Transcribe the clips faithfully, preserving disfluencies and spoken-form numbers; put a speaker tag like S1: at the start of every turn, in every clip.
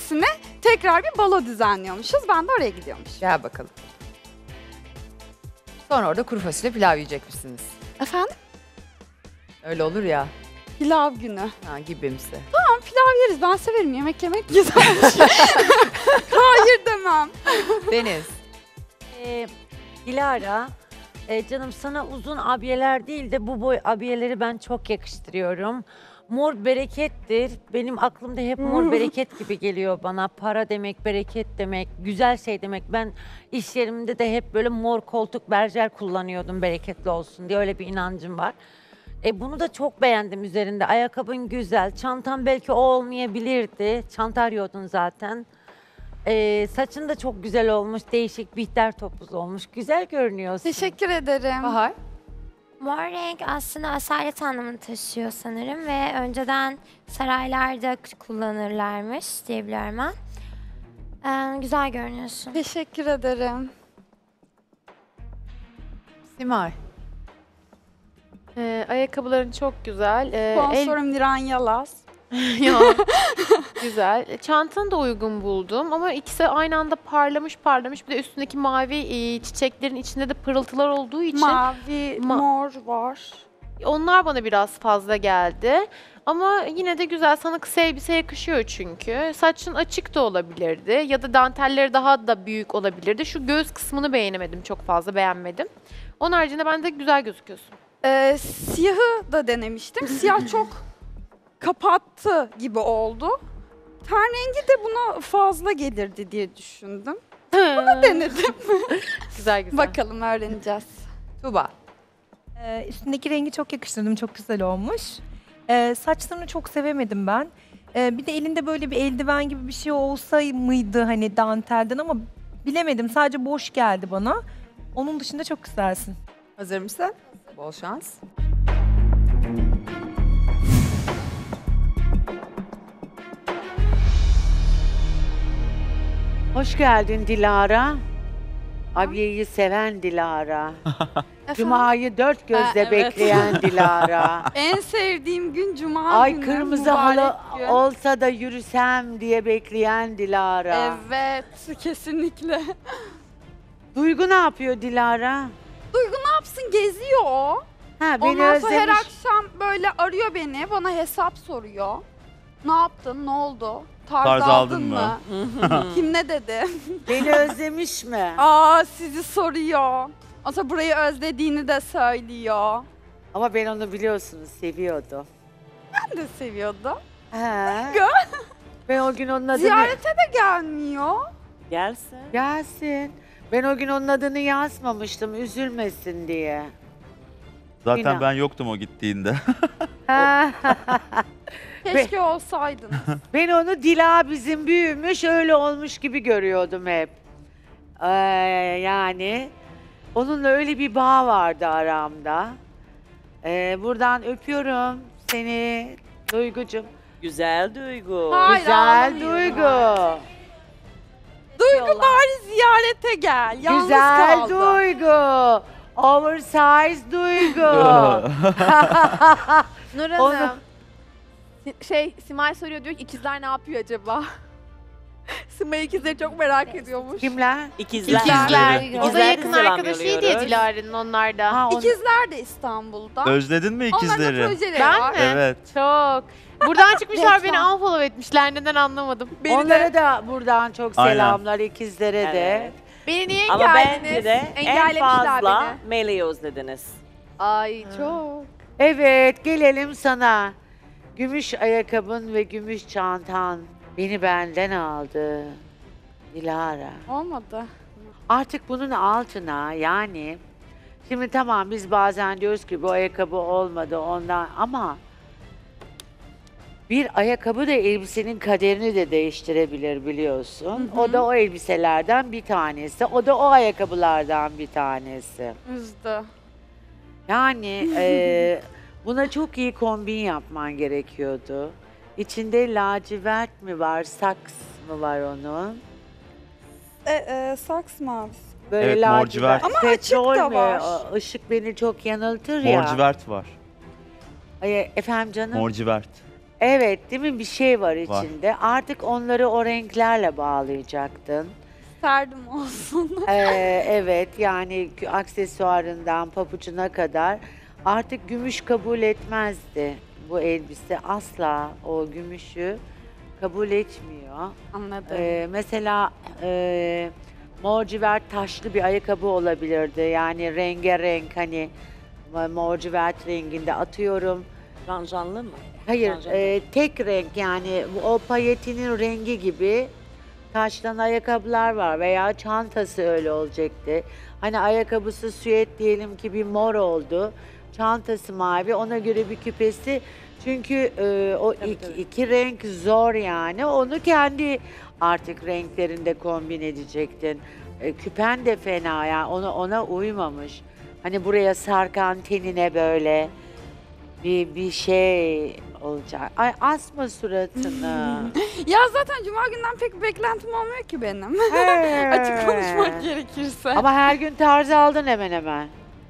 S1: aksine tekrar bir balo düzenliyormuşuz. Ben de oraya gidiyormuşum.
S2: Gel bakalım. Sonra orada kuru fasulye pilav yiyecekmişsiniz.
S1: Efendim?
S2: Öyle olur ya.
S1: Pilav günü.
S2: Ha, gibimsi.
S1: Tamam, pilav yeriz. Ben severim. Yemek yemek güzelmiş. Hayır demem.
S2: Deniz.
S3: Ee, Dilara, e, canım sana uzun abiyeler değil de bu boy abiyeleri ben çok yakıştırıyorum. Mor berekettir. Benim aklımda hep mor bereket gibi geliyor bana. Para demek, bereket demek, güzel şey demek. Ben iş yerimde de hep böyle mor koltuk berjer kullanıyordum bereketli olsun diye. Öyle bir inancım var. E, bunu da çok beğendim üzerinde. Ayakkabın güzel. Çantan belki o olmayabilirdi. Çanta arıyordun zaten. Ee, saçın da çok güzel olmuş, değişik bihter topuz olmuş. Güzel görünüyorsun.
S1: Teşekkür ederim.
S2: Bahar.
S4: Mor renk aslında asalet anlamını taşıyor sanırım ve önceden saraylarda kullanırlarmış diyebiliyorum ben. Ee, güzel görünüyorsun.
S1: Teşekkür ederim.
S2: Simay.
S5: Ee, ayakkabıların çok güzel. Ee, el...
S1: Sponsorum Niran Yalaz.
S5: Ya, güzel. Çantanı da uygun buldum ama ikisi aynı anda parlamış parlamış. Bir de üstündeki mavi e, çiçeklerin içinde de pırıltılar olduğu için
S1: Mavi,
S5: Ma-
S1: mor var.
S5: onlar bana biraz fazla geldi. Ama yine de güzel. Sana kısa elbise yakışıyor çünkü. Saçın açık da olabilirdi ya da dantelleri daha da büyük olabilirdi. Şu göğüs kısmını beğenemedim, çok fazla beğenmedim. Onun haricinde bence güzel gözüküyorsun.
S1: Ee, siyahı da denemiştim. Siyah çok kapattı gibi oldu. Ten rengi de buna fazla gelirdi diye düşündüm. Bunu denedim.
S5: Güzel güzel.
S1: Bakalım, öğreneceğiz.
S2: Tuba.
S6: Ee, üstündeki rengi çok yakıştırdım. Çok güzel olmuş. Ee, saçlarını çok sevemedim ben. Ee, bir de elinde böyle bir eldiven gibi bir şey olsa mıydı hani dantelden, ama bilemedim. Sadece boş geldi bana. Onun dışında çok güzelsin.
S2: Hazır mısın? Bol şans.
S7: Hoş geldin Dilara. Abiyeyi seven Dilara. Cuma'yı dört gözle
S1: Ha, evet.
S7: bekleyen Dilara.
S1: En sevdiğim gün Cuma
S7: Ay
S1: günü.
S7: kırmızı
S1: mübarek
S7: halı
S1: gün.
S7: olsa da yürüsem diye bekleyen Dilara.
S1: Evet, kesinlikle.
S7: Duygu ne yapıyor Dilara?
S1: Duygu ne yapsın, geziyor o.
S7: Ha, beni
S1: Ondan sonra her
S7: özlemiş.
S1: akşam böyle arıyor beni, bana hesap soruyor. Ne yaptın, ne oldu? Tarz,
S8: Tarz
S1: aldın,
S8: aldın
S1: mı? Kim ne dedi?
S7: Beni özlemiş mi?
S1: Aa, sizi soruyor. O sonra burayı özlediğini de söylüyor.
S7: Ama ben onu biliyorsunuz seviyordum.
S1: Ben de seviyordum.
S7: He.
S1: Gö-
S7: Ben o gün onun adını...
S1: Ziyarete de gelmiyor.
S7: Gelsin. Gelsin. Ben o gün onun adını yazmamıştım üzülmesin diye.
S8: Zaten
S7: İnan.
S8: ben yoktum o gittiğinde.
S1: Keşke olsaydın.
S7: Ben onu Dila bizim büyümüş öyle olmuş gibi görüyordum hep. Ee, yani onunla öyle bir bağ vardı aramda. Ee, buradan öpüyorum seni Duygucuğum.
S9: Güzel Duygu.
S1: Hayır,
S7: Güzel
S1: ağlamıyorum.
S7: Duygu.
S1: Duygu bari ziyarete gel. Yalnız
S7: Güzel
S1: kaldım.
S7: Duygu. Oversize Duygu.
S10: Nur
S7: Onu-
S10: Hanım. Si- Şey, Simay soruyor, diyor ki ikizler ne yapıyor acaba? Simay ikizleri çok merak ediyormuş.
S7: Kimler?
S9: İkizler.
S5: İkizler.
S9: İkizler
S5: O da
S9: de
S5: yakın
S9: selam
S5: arkadaşıydı ya
S9: yolluyoruz.
S5: Dilara'nın, onlar da.
S7: Ha, onu-
S1: İkizler de İstanbul'da.
S8: Özledin mi
S1: Onların da
S8: ikizleri?
S1: projeleri
S5: Ben
S1: var.
S5: mi?
S8: Evet.
S5: Çok. Buradan çıkmışlar, beni
S1: Lütfen.
S5: unfollow etmişler. Neden anlamadım.
S1: Beni
S7: Onlara
S1: de-
S7: da buradan çok
S8: Aynen.
S7: selamlar ikizlere de.
S9: Evet.
S10: Beni niye
S9: Ama
S10: engellediniz?
S9: bence de en
S10: Engellemişler
S9: fazla
S10: beni.
S9: Meleği özlediniz.
S10: Ay çok.
S7: Evet, gelelim sana. Gümüş ayakkabın ve gümüş çantan beni benden aldı. Dilara.
S1: Olmadı.
S7: Artık bunun altına yani şimdi tamam biz bazen diyoruz ki bu ayakkabı olmadı ondan ama bir ayakkabı da elbisenin kaderini de değiştirebilir biliyorsun. O da o elbiselerden bir tanesi. O da o ayakkabılardan bir tanesi.
S1: Üzdü.
S7: Yani eee, buna çok iyi kombin yapman gerekiyordu. İçinde lacivert mi var, saks mı var onun?
S1: E, e, saks mavisi.
S7: Böyle
S8: Evet, mor civert.
S1: Ama
S7: Petrol
S1: açık da
S7: mü?
S1: var.
S7: O Işık beni çok yanıltır ya.
S8: Morcivert var.
S7: Ay, efendim canım?
S8: Morcivert.
S7: Evet, değil mi? Bir şey var
S8: Var.
S7: içinde. Artık onları o renklerle bağlayacaktın.
S1: İsterdim olsun.
S7: Ee, evet, yani k- aksesuarından papucuna kadar artık gümüş kabul etmezdi bu elbise. Asla o gümüşü kabul etmiyor.
S1: Anladım.
S7: Ee, mesela e, morcivert taşlı bir ayakkabı olabilirdi. Yani rengarenk hani ma- morcivert renginde atıyorum.
S9: Ranjanlı mı?
S7: Hayır,
S9: Ranjan-
S7: e, tek renk yani o payetinin rengi gibi taştan ayakkabılar var veya çantası öyle olacaktı. Hani ayakkabısı süet diyelim ki bir mor oldu. Çantası mavi, ona göre bir küpesi. Çünkü e, o
S9: Tabii,
S7: iki,
S9: tabii.
S7: iki renk zor yani. Onu kendi artık renklerinde kombin edecektin. E, küpen de fena yani ona, ona uymamış. Hani buraya sarkan tenine böyle bir bir şey olacak. Ay asma suratını.
S1: Ya zaten cuma günden pek bir beklentim olmuyor ki benim.
S7: He.
S1: Açık konuşmak gerekirse.
S7: Ama her gün tarz aldın hemen hemen.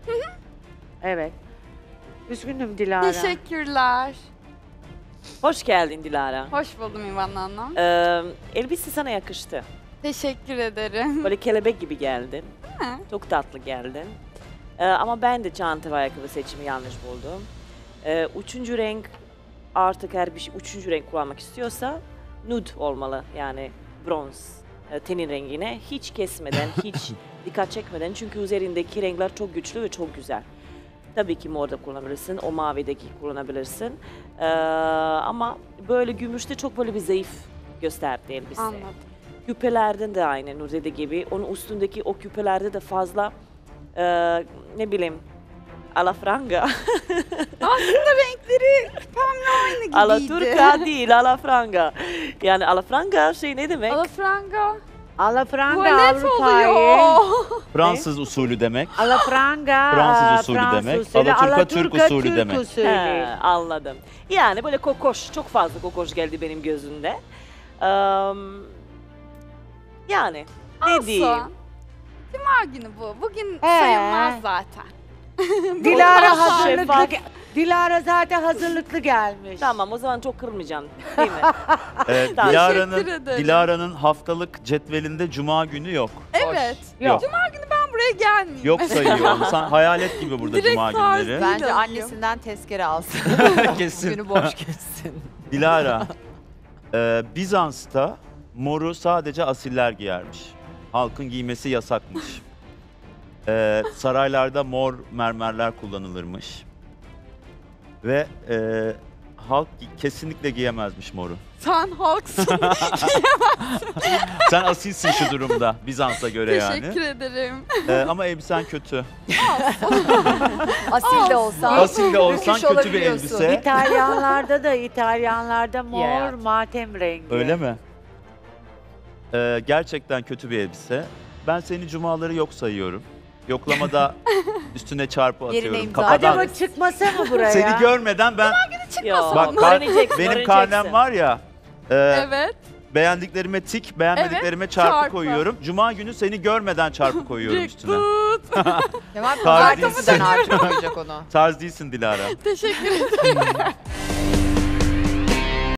S7: Evet. Üzgünüm Dilara.
S1: Teşekkürler.
S9: Hoş geldin Dilara.
S1: Hoş buldum İvan Hanım.
S9: Ee, elbise sana yakıştı.
S1: Teşekkür ederim.
S9: Böyle kelebek gibi geldin.
S1: Ha.
S9: Çok tatlı geldin. Ee, ama ben de çanta ve ayakkabı seçimi yanlış buldum. Ee, üçüncü renk artık her bir şey üçüncü renk kullanmak istiyorsa nude olmalı. Yani bronz e, tenin rengine hiç kesmeden, hiç dikkat çekmeden çünkü üzerindeki renkler çok güçlü ve çok güzel. Tabii ki mor da kullanabilirsin, o mavideki kullanabilirsin. Ee, ama böyle gümüşte çok böyle bir zayıf gösterdi elbise.
S1: Anladım.
S9: Küpelerden de aynı Nurze'de gibi. Onun üstündeki o küpelerde de fazla e, ne bileyim alafranga.
S1: Aslında renkleri pembe aynı gibiydi.
S9: Alaturka değil, alafranga. Yani alafranga şey ne demek?
S1: Alafranga.
S7: Alafranga
S1: Tuvalet
S7: Avrupa'yı.
S1: oluyor.
S8: Fransız usulü demek.
S7: Alafranga
S8: Fransız usulü
S7: Fransız
S8: demek.
S7: usulü,
S8: Alaturka Türk usulü
S7: Türk
S8: demek.
S7: usulü.
S9: He, anladım. Yani böyle kokoş, çok fazla kokoş geldi benim gözümde. Eee, yani ne diyeyim?
S1: Olsun. Cuma günü bu. Bugün
S7: Ee?
S1: sayılmaz zaten.
S7: Dilara hazırlıklı.
S9: Şeffaf.
S7: ge- Dilara zaten hazırlıklı gelmiş.
S9: Tamam o zaman çok kırmayacaksın değil mi?
S8: Ee,
S9: Tamam.
S8: Dilara'nın
S1: Teşekkür ederim.
S8: Dilara'nın haftalık cetvelinde cuma günü yok.
S1: Evet.
S8: Yok.
S1: Cuma günü ben buraya gelmeyeyim.
S8: Yok sayıyor onu. Sen hayalet gibi burada
S1: Direkt
S8: cuma
S1: tarz
S8: günleri.
S1: değil.
S2: Bence
S1: alayım.
S2: annesinden tezkere alsın.
S8: Kesin.
S2: Günü boş geçsin.
S8: Dilara, e, Bizans'ta moru sadece asiller giyermiş. Halkın giymesi yasakmış. E, saraylarda mor mermerler kullanılırmış. Ve e, halk gi- kesinlikle giyemezmiş moru.
S1: Sen halksın.
S8: Sen asilsin şu durumda Bizans'a göre
S1: Teşekkür
S8: yani.
S1: ederim.
S8: E, ama elbisen kötü.
S2: Asil de olsan.
S8: Asil de olsan
S2: rüküş
S8: kötü bir
S2: olabiliyorsun.
S8: elbise.
S7: İtalyanlarda da İtalyanlarda mor
S2: hayatım.
S7: matem rengi.
S8: Öyle mi? E, gerçekten kötü bir elbise. Ben seni cumaları yok sayıyorum. Yoklamada üstüne çarpı
S2: Yerine
S8: atıyorum.
S2: imza
S8: Kafadan.
S7: Acaba çıkmasa mı buraya?
S8: Seni görmeden ben
S9: Yok,
S8: bak kar-
S9: öğreneceksin,
S8: benim
S9: öğreneceksin.
S8: karnem var ya. e,
S1: Evet.
S8: Beğendiklerime tik, beğenmediklerime çarpı,
S1: çarpı.
S8: koyuyorum. Cuma günü seni görmeden çarpı koyuyorum
S1: Direkt
S8: üstüne.
S1: tut.
S2: Kemal
S8: Tarz
S2: pazartesiden
S8: değilsin.
S2: artık koyacak onu.
S8: Tarz değilsin Dilara.
S1: Teşekkür ederim.